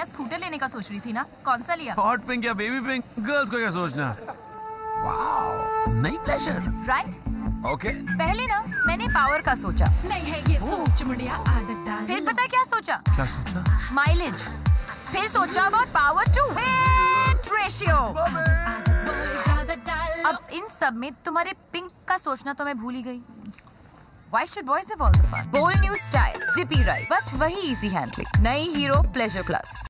Scooter लेने का सोच रही थी ना, कौन सा लिया? हॉट पिंक या बेबी पिंक, गर्ल्स को क्या सोचना। वाओ, नई प्लेजर। राइट। ओके। पहले ना मैंने पावर का सोचा, नहीं है ये सोच मुड़िया आदत डाल। फिर पता क्या सोचा? क्या सोचा? माइलेज। फिर सोचा about power to weight ratio. अब इन सब में तुम्हारे पिंक का सोचना तो मैं भूल ही गई। Why should boys have all the fun? Bold new style, zippy ride, but वही easy handling. नई हीरो प्लेजर प्लस।